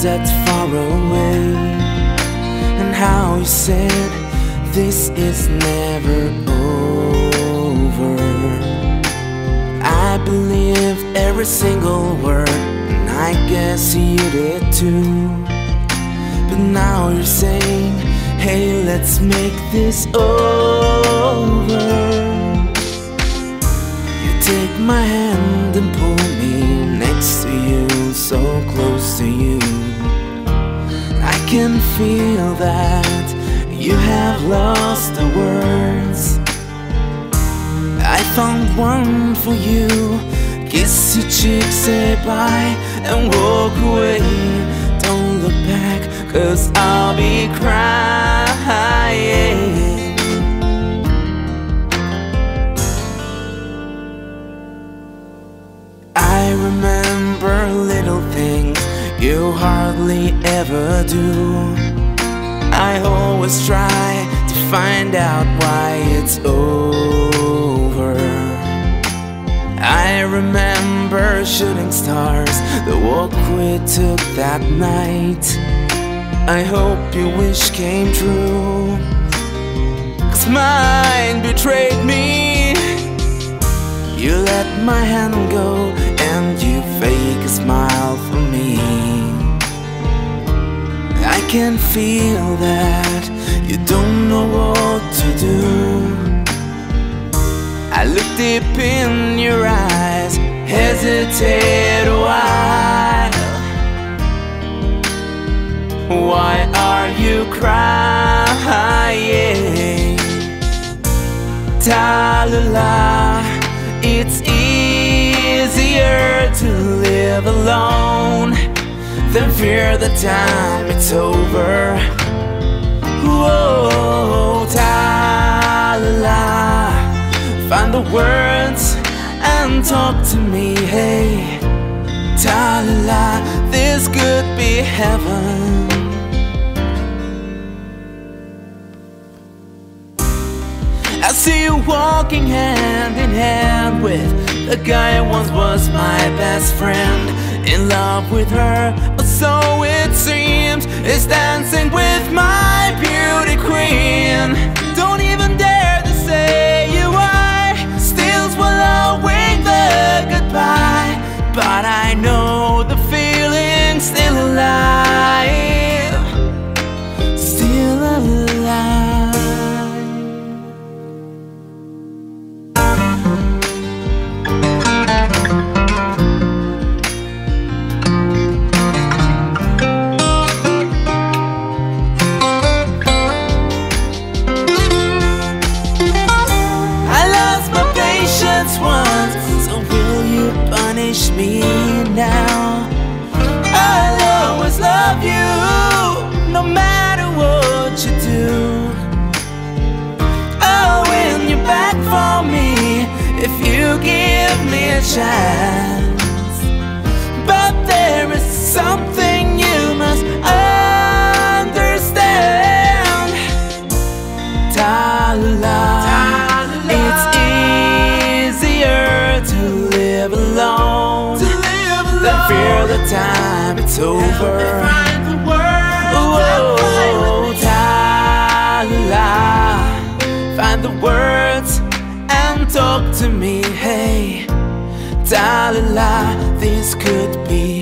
that far away, and how you said this is never over. I believed every single word, and I guess you did too. But now you're saying, hey, let's make this over. You take my hand and pull me next to you, so close to you. I can feel that you have lost the words. I found one for you. Kiss your cheek, say bye, and walk away. Don't look back, 'cause I'll be crying. I remember little things you hardly ever do. I always try to find out why it's over. I remember shooting stars, the walk we took that night. I hope your wish came true, 'cause mine betrayed me. You let my hand go and you fake a smile for me. I can feel that you don't know what to do. I look deep in your eyes, hesitate a while. Why are you crying? Tallulah, it's easier to live alone than fear the time it's over. Whoa, Tallulah, find the words and talk to me, hey. Tallulah, this could be heaven. I see you walking hand in hand with the guy who once was my best friend. In love with her, or so it seems, is dancing with my beauty queen. Don't even dare to say you are, still swallowing the goodbye. But I know the feeling's still alive, still alive. Once, so will you punish me now? I'll always love you, no matter what you do. I'll win you back for me if you give me a chance. But there is something you must understand. Tallulah, it's to live alone, then fear the time it's over. Oh, Tallulah, find the words and talk to me, hey. Tallulah, this could be